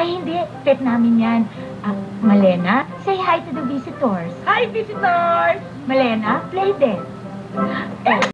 Ay, hindi. Pet namin yan. Malena, say hi to the visitors. Hi, visitors! Malena, play dead.